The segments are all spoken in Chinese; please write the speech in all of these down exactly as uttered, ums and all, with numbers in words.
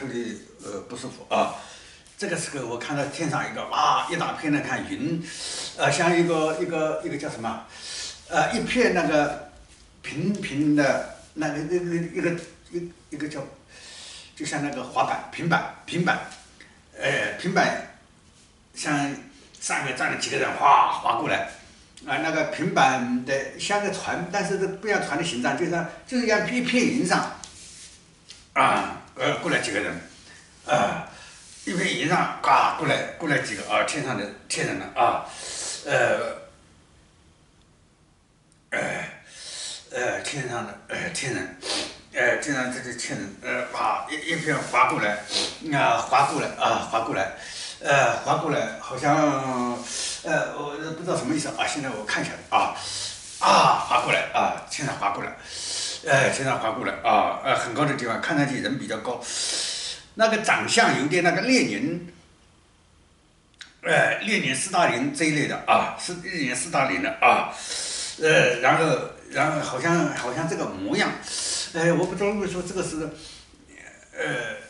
头里呃不舒服啊。这个时候我看到天上一个哇一大片的看云，呃像一个一个一个叫什么，呃一片那个平平的那个那个一个一一个叫，就像那个滑板平板平板，呃平板，像上面站了几个人哗滑过来。啊，那个平板的像个船，但是这不像船的形状，就像就是像一片云上，啊，呃，过来几个人，啊，一片云上，嘎过来过来几个啊，天上的天人了啊，呃，呃，呃，天上的呃天人，呃，天上这个天人，呃，啪一一片划过来，啊，划过来啊，划过来。呃，划过来好像，呃，我不知道什么意思啊。现在我看一下啊，啊，划过来啊，天上划过来，呃，天上划过来啊，呃，很高的地方，看上去人比较高，那个长相有点那个列宁，呃，列宁、斯大林这一类的啊，是列宁、斯大林的啊，呃，然后，然后好像好像这个模样，呃，我不知道为什么这个是，呃。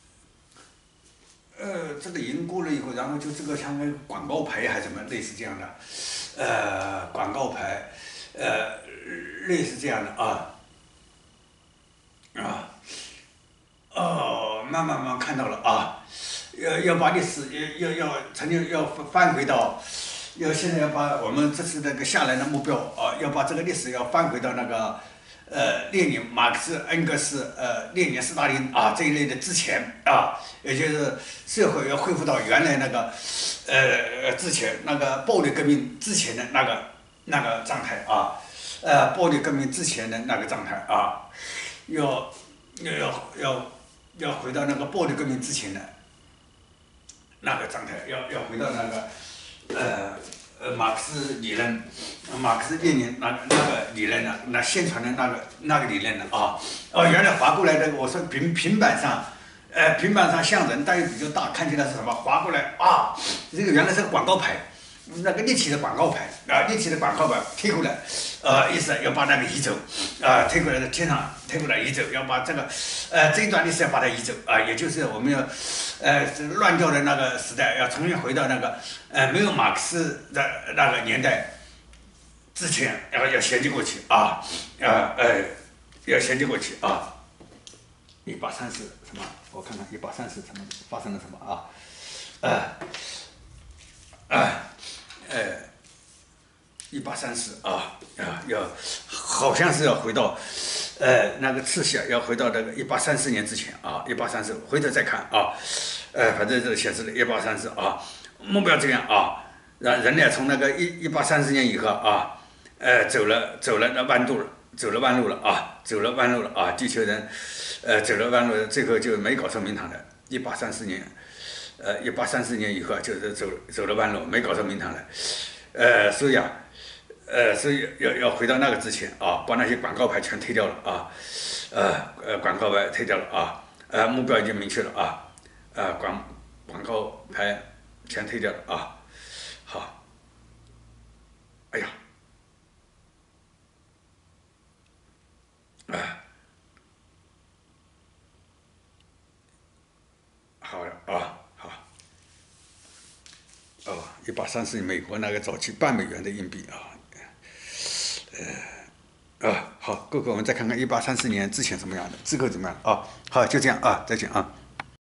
呃，这个赢过了以后，然后就这个像个广告牌还是什么类似这样的，呃，广告牌，呃，类似这样的啊，啊，哦，慢慢慢看到了啊，要要把历史要要要曾经要翻回到，要现在要把我们这次那个下来的目标啊，要把这个历史要翻回到那个。呃，列宁、马克思、恩格斯、呃，列宁、斯大林啊这一类的之前啊，也就是社会要恢复到原来那个，呃，之前那个暴力革命之前的那个那个状态啊，呃，暴力革命之前的那个状态啊，要要要要要回到那个暴力革命之前的那个状态，要要回到那个，呃。呃，马克思理论，马克思列宁那那个理论呢，那宣传的那个那个理论呢啊，哦，原来划过来的，我说平平板上，呃，平板上像人，但又比较大，看起来是什么？划过来啊，这个原来是个广告牌，那个立体的广告牌啊，立体的广告牌推过来，呃，意思要把那个移走，啊，推过来的天上推过来移走，要把这个，呃，这一段历史要把它移走啊，也就是我们要。呃，乱掉的那个时代，要重新回到那个呃没有马克思的那个年代之前，要要衔接过去啊，呃呃，要衔接过去啊。一八三四什么？我看看一八三四什么发生了什么啊？呃，呃，呃，一八三四啊啊，要好像是要回到。呃，那个次序要回到那个一八三四年之前啊，一八三四回头再看啊，呃，反正这显示了一八三四啊，目标这样啊，让人类从那个一一八三四年以后啊，呃，走了走了那弯路了，走了弯路了啊，走了弯路了啊，地球人，呃，走了弯路，最后就没搞成明堂的。一八三四年，呃，一八三四年以后就是走走了弯路，没搞成明堂的，呃，所以啊。呃，所以要要回到那个之前啊，把那些广告牌全推掉了啊，呃呃，广告牌推掉了啊，呃，目标已经明确了啊，呃，广广告牌全推掉了啊，好，哎呀，啊、呃，好了啊，好，哦，一八三四美国那个早期半美元的硬币啊。呃，啊，好，过会我们再看看一八三四年之前什么样的，之后怎么样啊？好，就这样啊，再见啊。